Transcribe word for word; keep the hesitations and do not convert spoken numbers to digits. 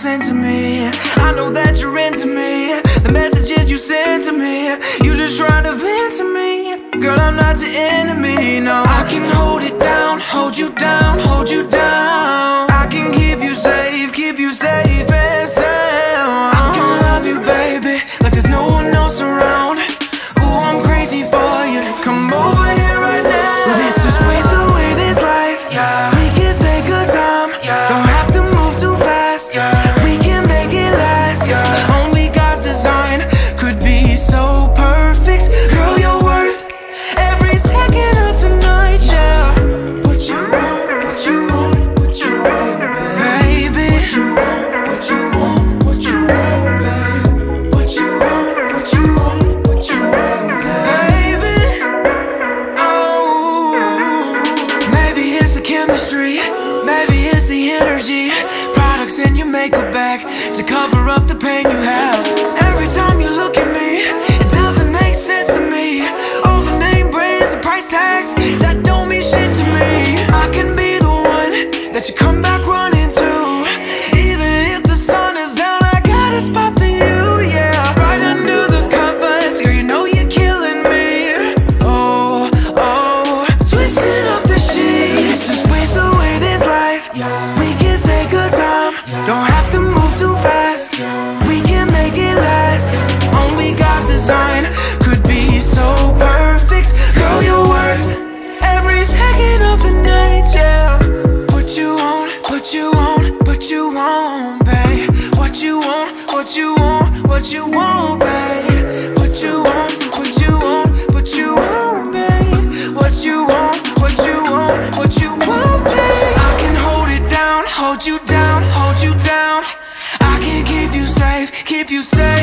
sent to me. I know that you're into me. The messages you send to me, you just trying to vent to me. Girl, I'm not your enemy, no. I can hold it down, hold you down, hold you down. I can keep you safe, keep you safe and sound. I can love you, baby, like there's no one else around. Ooh, I'm crazy for you. Come over here right now. Let's just waste away this life. Yeah. We can take our time. Yeah. Don't have to move too fast. Yeah. We can make it last. Yeah. Only God's design could be so perfect. Girl, you're worth every second of the night. Yeah. What you want, what you want, what you want, baby. What you want, what you want, what you want, baby. What you want, what you want, what you want, baby. Oh, maybe it's the chemistry, maybe it's the energy. Products in your makeup bag to cover up the pain you have. Every time you look at me, it doesn't make sense to me. All the name brands and price tags that don't mean shit to me. I can be the one that you come back running to. Even if the sun is down, I got a spot for you, yeah. Right under the covers, girl, you know you're killing me. Oh, oh, twisting up the sheets, just waste away this life. We can take our time, don't have to move too fast. We can make it last. Only God's design could be so perfect. Girl, you're worth every second of the night, yeah. What you want, what you want, what you want, babe. What you want, what you want, what you want, babe. What you want, what you want, what you want, babe. What you want, what you want, what you want, babe. I can hold it down, hold you down, hold you down. I can keep you safe, keep you safe.